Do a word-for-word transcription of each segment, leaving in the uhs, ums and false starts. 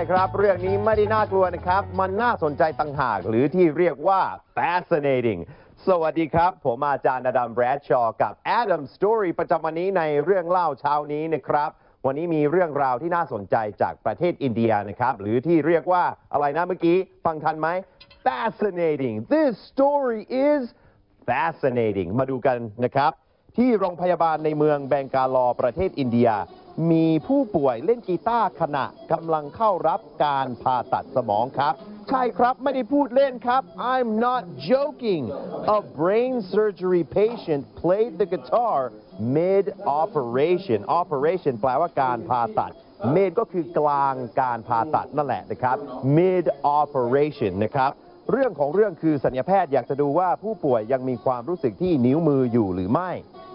ครับเรื่องนี้ไม่ได้น่ากลัวนะครับมันน่าสนใจต่างหากหรือที่เรียกว่า fascinating สวัสดีครับผมอาจารย์อดัมแบรดชอว์กับ Adam Story ประจำวันนี้ในเรื่องเล่าเช้านี้นะครับวันนี้มีเรื่องราวที่น่าสนใจจากประเทศอินเดียนะครับหรือที่เรียกว่าอะไรนะเมื่อกี้ฟังทันไหม fascinating this story is fascinating มาดูกันนะครับที่โรงพยาบาลในเมืองแบงกาลอประเทศอินเดียมีผู้ป่วยเล่นกีตาร์ขณะกำลังเข้ารับการผ่าตัดสมองครับใช่ครับไม่ได้พูดเล่นครับ I'm not joking a brain surgery patient played the guitar mid operation operation แปลว่าการผ่าตัด mid ก็คือกลางการผ่าตัดนั่นแหละนะครับ mid operation นะครับเรื่องของเรื่องคือศัลยแพทย์อยากจะดูว่าผู้ป่วยยังมีความรู้สึกที่นิ้วมืออยู่หรือไม่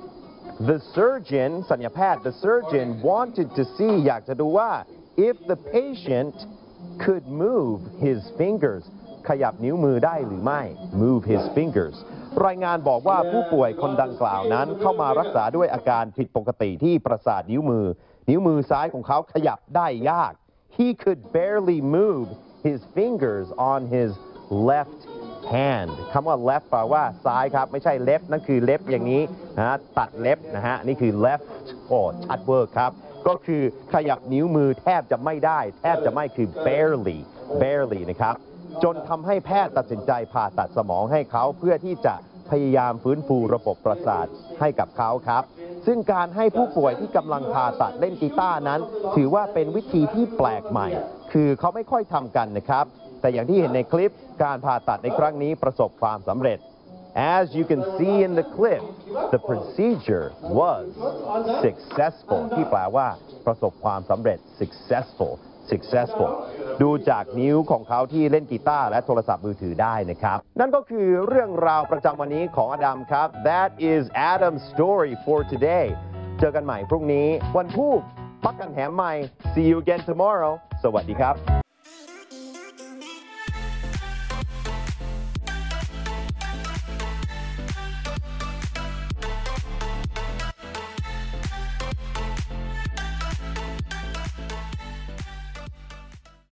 The surgeon ศัลยแพทย์ The surgeon wanted to see อยากจะดูว่า if the patient could move his fingers ขยับนิ้วมือได้หรือไม่ move his fingers รายงานบอกว่าผู้ป่วยคนดังกล่าวนั้นเข้ามารักษาด้วยอาการผิดปกติที่ประสาทนิ้วมือนิ้วมือซ้ายของเขาขยับได้ยาก He could barely move his fingers on his left hand คำว่า left แปลว่าซ้ายครับไม่ใช่ left นั่นคือ left อย่างนี้นะตัด left นะฮะนี่คือ left โอ้ชัดเวอร์ครับก็คือขยับนิ้วมือแทบจะไม่ได้แทบจะไม่คือ barely barely นะครับจนทำให้แพทย์ตัดสินใจผ่าตัดสมองให้เขาเพื่อที่จะพยายามฟื้นฟูระบบประสาทให้กับเขาครับซึ่งการให้ผู้ป่วยที่กำลังผ่าตัดเล่นกีตาร์นั้นถือว่าเป็นวิธีที่แปลกใหม่คือเขาไม่ค่อยทำกันนะครับแต่อย่างที่เห็นในคลิปการผ่าตัดในครั้งนี้ประสบความสำเร็จ As you can see in the clip the procedure was successful ที่แปลว่าประสบความสำเร็จ successful successful ดูจากนิ้วของเขาที่เล่นกีตาร์และโทรศัพท์มือถือได้นะครับนั่นก็คือเรื่องราวประจำวันนี้ของอดัมครับ That is Adam's story for today เจอกันใหม่พรุ่งนี้วันพุธปักกันแหมใหม่ See you again tomorrow สวัสดีครับ